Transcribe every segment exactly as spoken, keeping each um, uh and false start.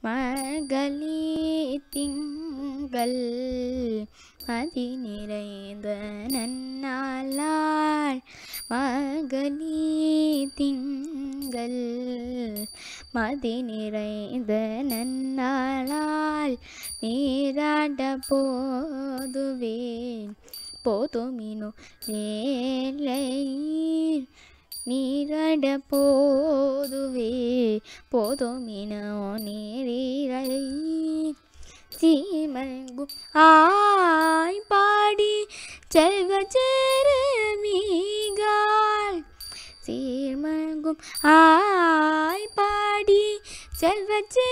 மார்கழி திங்கள் மதி நிறைந்த நன்னாளால் மார்கழி திங்கள் மதி நிறைந்த நன்னாளால் நீராட போதுவேன் போதுமினோ வேலை நீராட போதுவே போதுமினோ நீரை சீமங்கும் ஆய் பாடி செல்வ செருமிகால் சீர்மங்கும் ஆய் பாடி செல்வ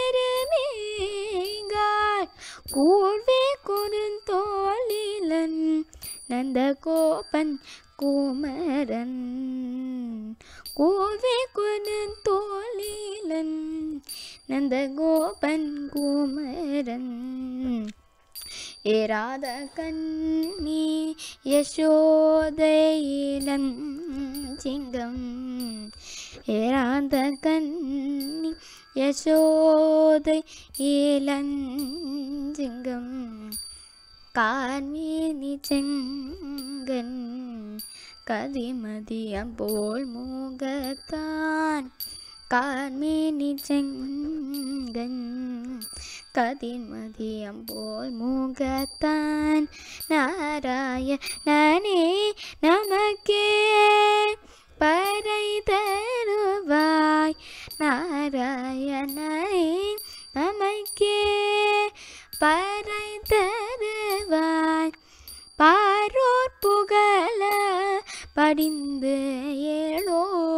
செருமிகால் கூழ்வே குறுந்தோளிலன் நந்த கோபன் குமரன் கூழ்வே குறுந்தோளிலன் நந்த கோபன் குமரன் ஏராத கண்ணி யசோதையிலன் சிங்கம் ஏராத கண்ணி யசோதை இளன் சிங்கம் கார்மேனி செங்கன் கதிமதியம் போல் மூகத்தான் கார்மேனி செங்கன் கதிமதியம் போல் மூகத்தான் நாராயணனே நமக்கே பறை தருவாய் நாராயணனே நமக்கே பறை தருவாய் பாரோர் புகழ படிந்து ஏழோ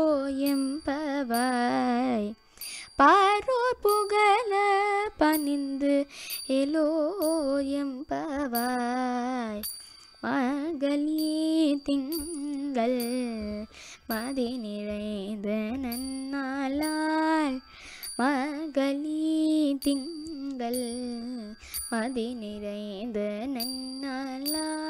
எம்பவாய் பாரோர் புகழ பணிந்து ஏலோ எம்பவாய் மார்கழி திங்கள் மதி நிறைந்த நன்னாளால் மார்கழி திங்கள் மதி நிறைந்த நன்னாளால்